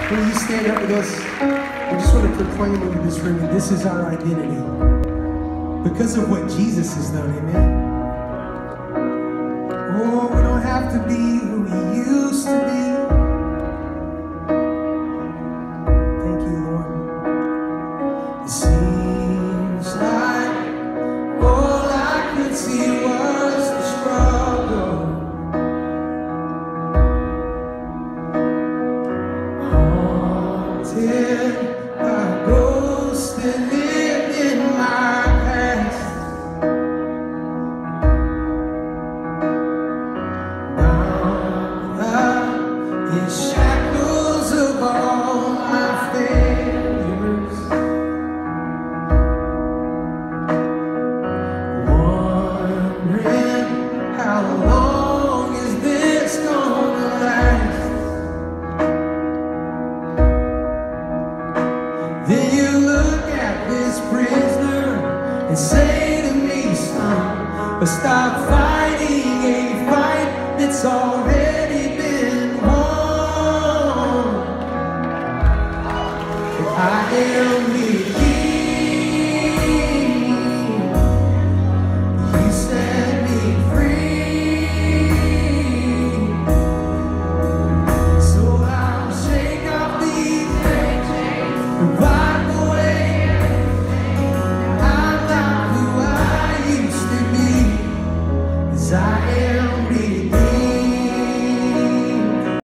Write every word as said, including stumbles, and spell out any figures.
Will you stand up with us? I just want to proclaim over this room that this is our identity. Because of what Jesus has done, amen? Oh, we don't have to be who we used to be. Thank you, Lord. It seems like all I could see was the struggle. Haunted by ghosts that lived in my past. Bound in shackles of all my failures. Wondering how long is this gonna last? Then you look at this prisoner and say to me, son, but stop fighting a fight that's already been won. I am the king. You set me free. So I'll shake off these chains and